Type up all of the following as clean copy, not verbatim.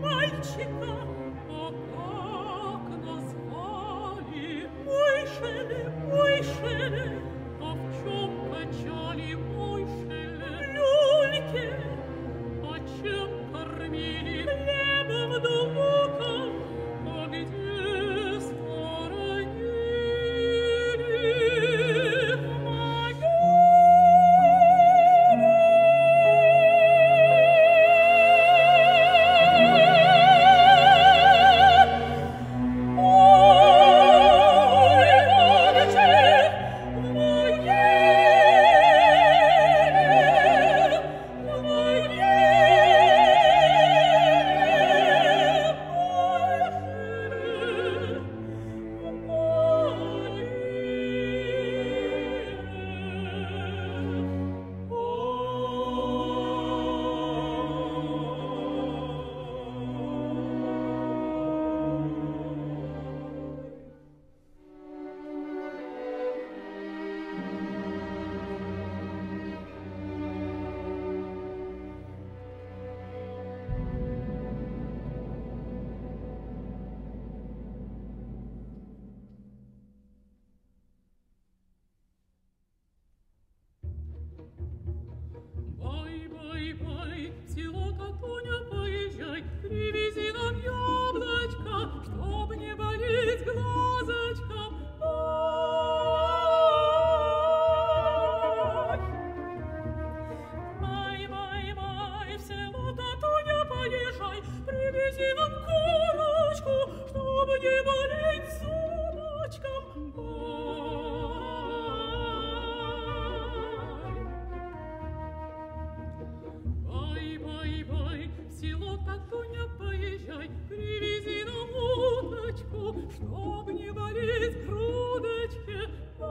мальчика, о, как назвали, мой шеле, мой шеле, а в чем качали мой шеле? В люльке. А чем кормили? Хлебом да луком, а где схоронили в могиле? Бай-бай-бай, в село Татуня поезжай, привези нам яблочко, чтоб не болеть глазочком. Бай-бай-бай, в село Татуня поезжай, привези нам курочку, чтоб не болеть зубочком. Бай-бай-бай, в село Татуня поезжай, привези нам уточку, чтоб не болеть грудочке.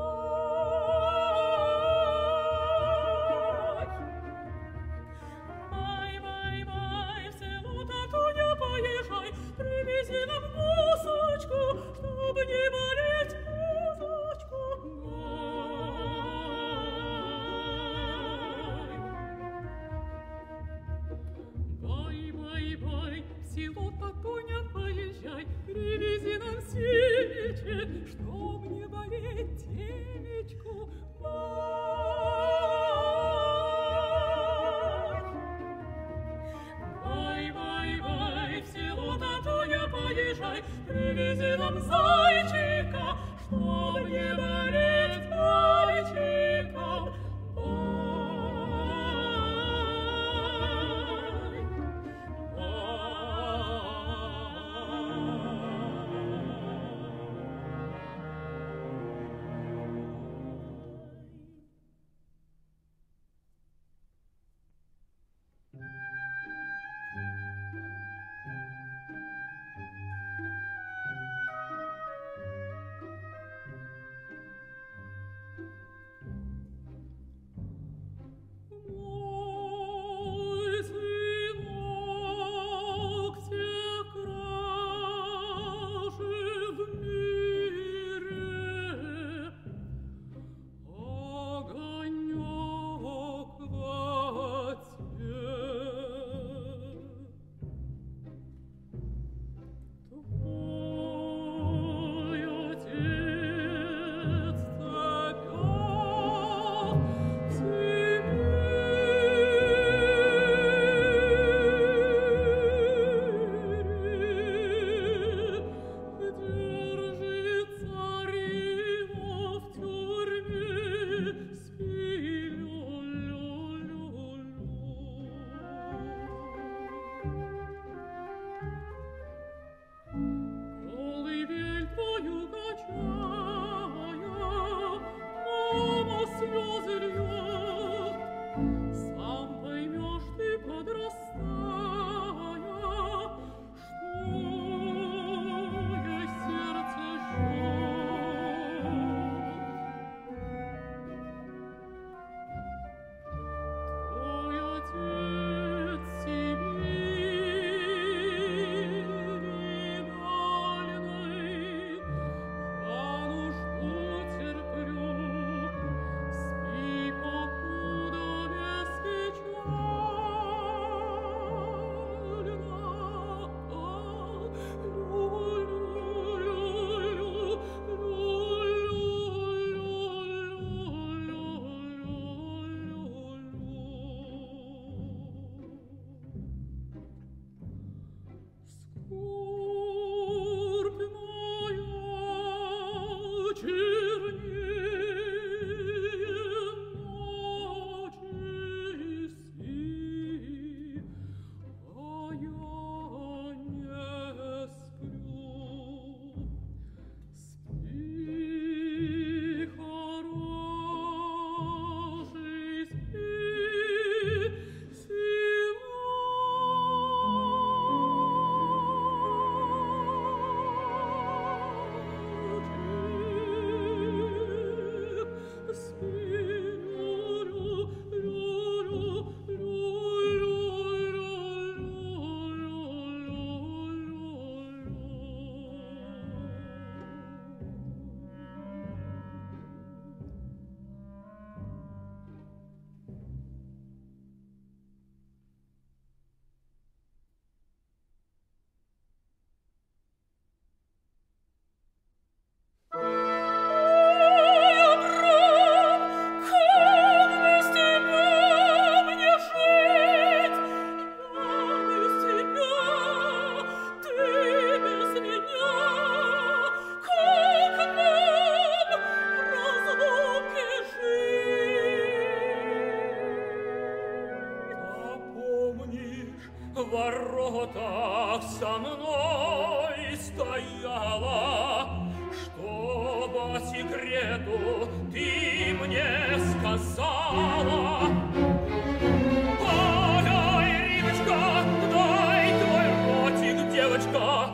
Бай-бай-бай, в село Татуня поезжай, привези нам гусочку, чтоб не болеть музычку. Бай-бай-бай, в село Татуня поезжай, привези нам семечек, чтоб не болеть темечку. Бай-бай-бай, в село Татуня поезжай, привези нам зайчика, чтоб не болеть мальчиком. секрету ты мне сказала. Ой, Риночка, дай твой ротик, девочка.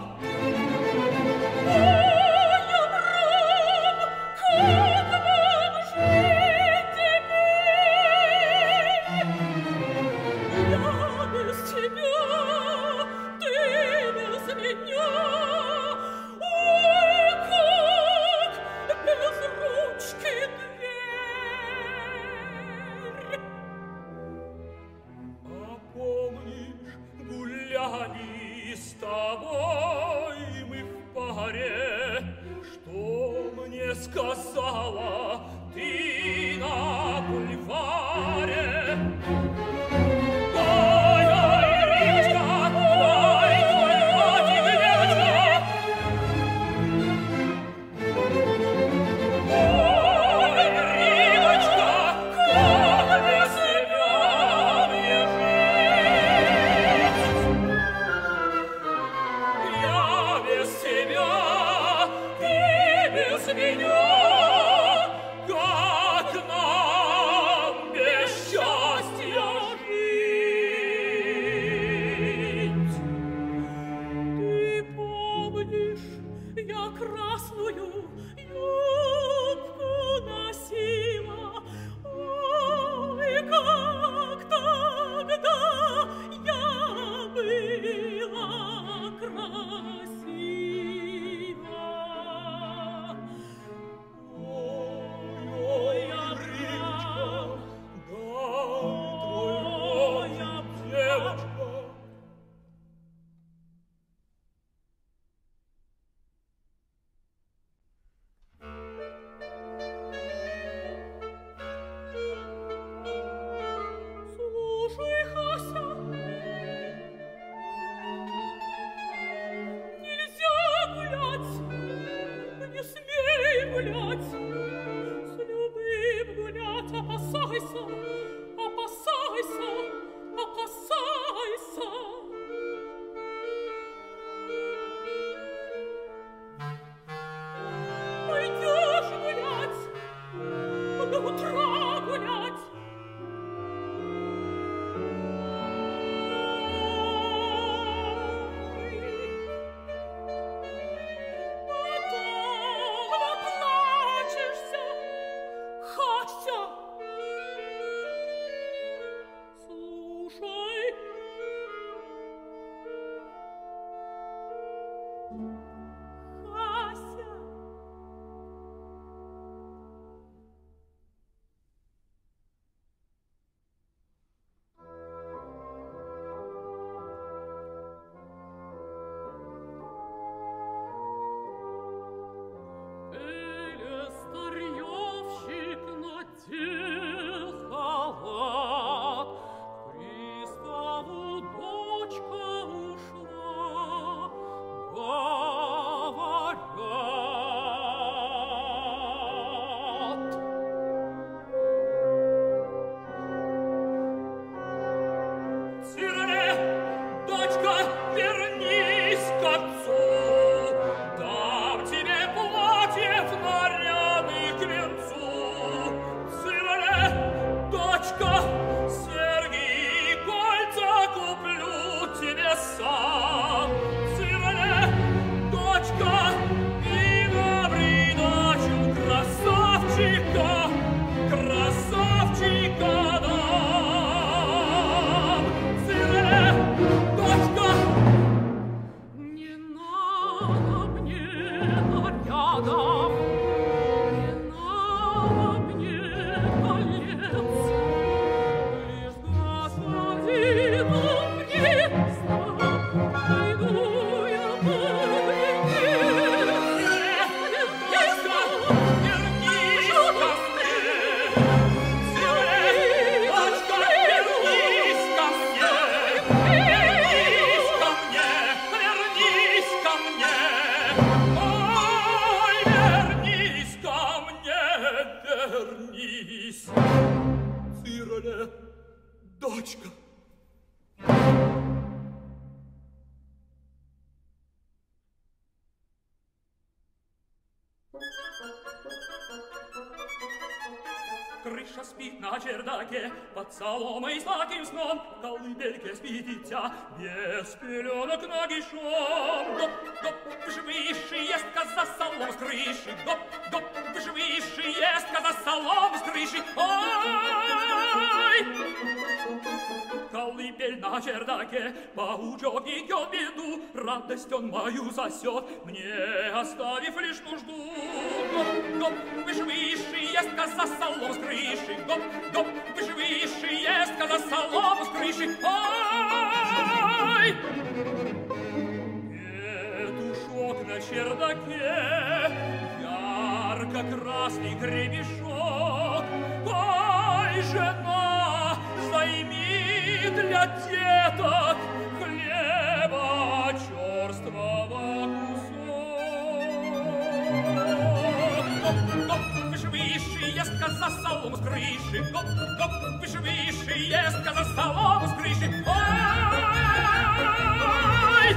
Сказала ты на бульваре. Ой, Риночка, дай твой ротик, девочка. Ой, Риночка, как без тебя мне жить? Я без тебя, ты без меня. дочка. Крыша спит на чердаке, под соломой сладким сном, в колыбельке спит дитя, без пеленок нагишом. Гоп-гоп, выше ест коза солому с крыши, гоп-гоп, выше ест коза солому с крыши. Ой! Колыбель на чердаке, паучок идет беду, радость он мою засет, мне оставив лишь нужду. Гоп-гоп, выше ест коза солому с крыши, гоп-гоп, выше ест коза солому с крыши. Ой! Петушок на чердаке, ярко-красный гребешок. Ой, жена, займи для деток хлеба черствого кусок. Гоп-гоп, выше ест коза солому с крыши, гоп-гоп, выше ест коза солому с крыши. Ой!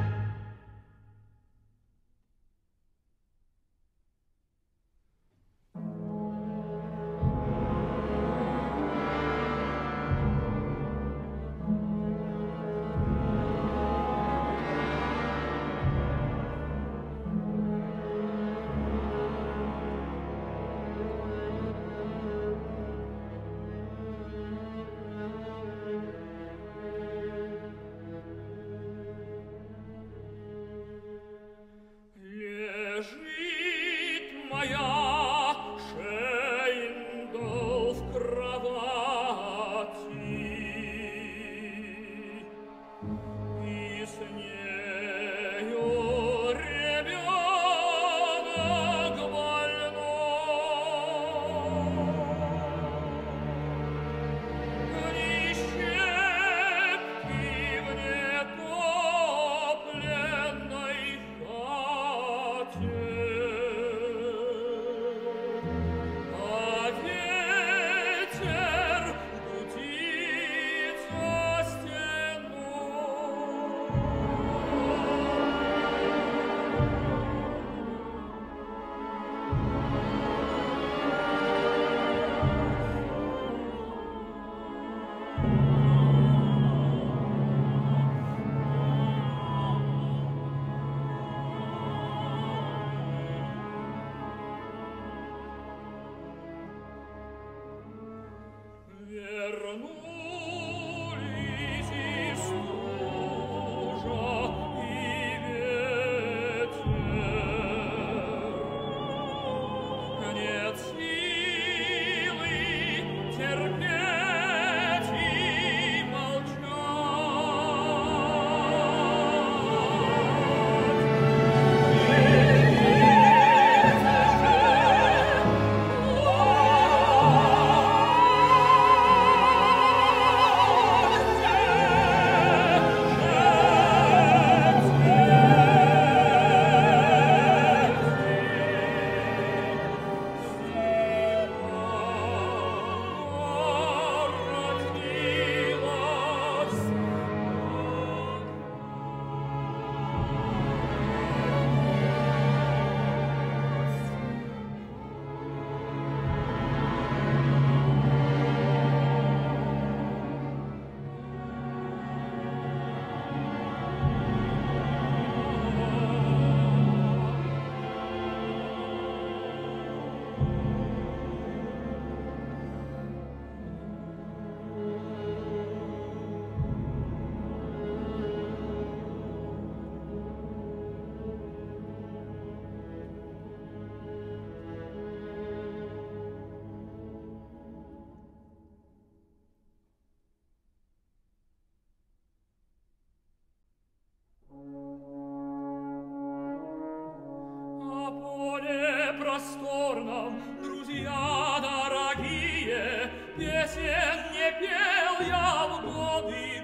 Просторном, друзья дорогие, песен не пел я в годы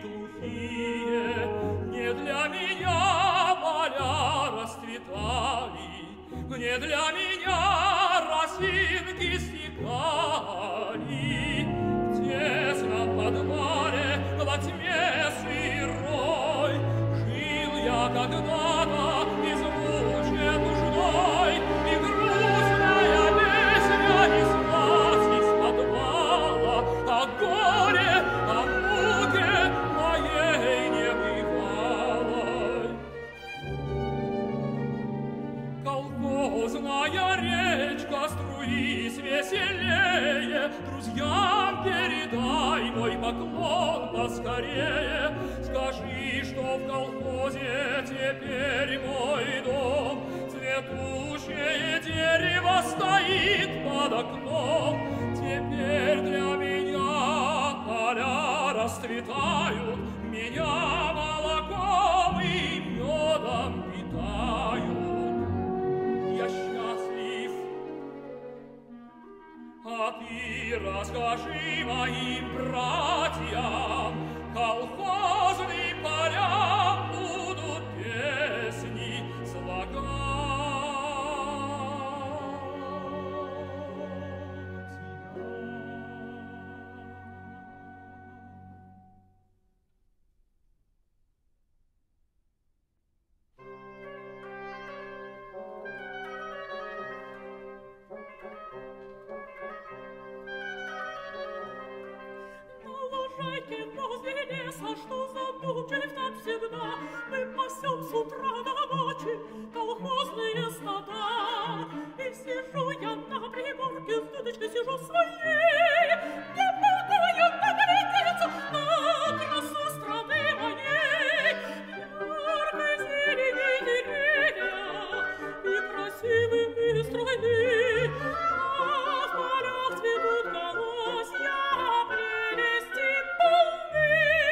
глухие. Не для меня поля расцветали, не для меня росинки стекали. В тесном подвале, во тьме сырой, жил я когда-то измучен нуждой, и грустная песня неслась из подвала. Грузная речка, струись веселее, друзьям передай мой поклон поскорее. Скажи, что в колхозе теперь мой дом, цветущее дерево стоит под окном. Теперь для меня поля расцветают, меня молоком и медом питают. Я счастлив, а ты расскажи моим братьям, колхозные поля будут песни слагать. Что задумчив так всегда, мы пасем с утра до ночи колхозные стада. И сижу я на пригорке, с дудочкой сижу своей, не могу я наглядеться на красу страны моей. Яркой зелени деревья и красивые стройны, а в полях цветут колосья прелести полны.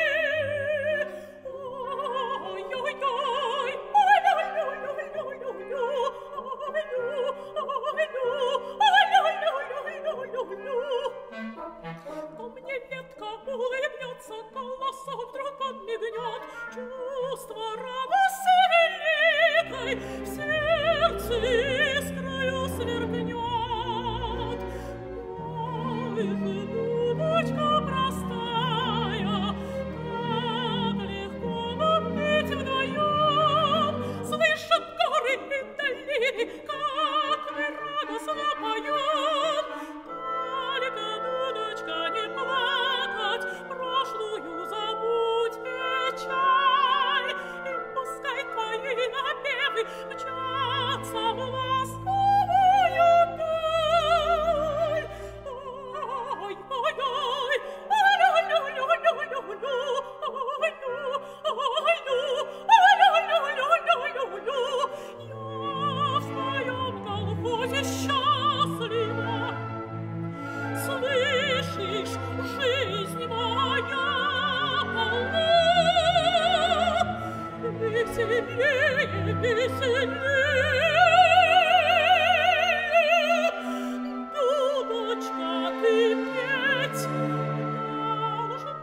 То мне ветка улыбнется, колосок вдруг подмигнет, чувство радости великой в сердце искрою сверкнет. Ой, дудочка простая, так легко нам быть вдвоем, слышат горы и долины, как мы радостно поем. Дудочка, не плакать, прошлую забудь печаль, и пускай твои напевы мчатся в ласковую даль. Ой-ой-ой, ой-ой-ой-ой-ой-ой-ой, ой-ой-ой-ой-ой-ой-ой-ой. Я в своем колхозе счастлива. Слышишь, жизнь моя полна, веселее, веселее. Дудочка, ты петь должна.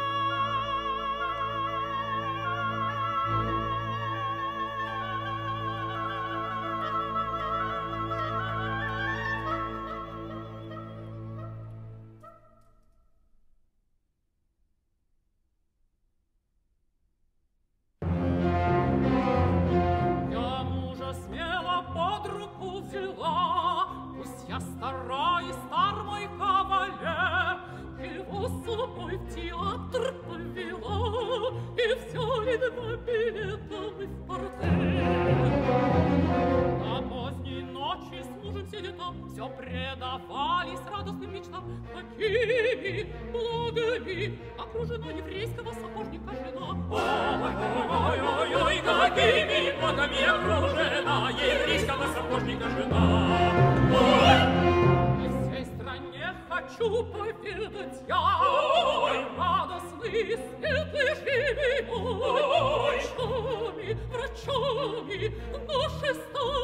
Я стара и стар мой кавалер, его с собой в театр повела, и все видно билетом и в портфель. На поздней ночи с мужем сидя там, все предавались радостным мечтам, какими благами окружена еврейского сапожника жена. Ой-ой-ой-ой-ой, какими благами окружена еврейского сапожника жена. Ой, всей стране хочу поведать я, ой, радостный, светлый живи, ой, врачами, врачами, наши стали.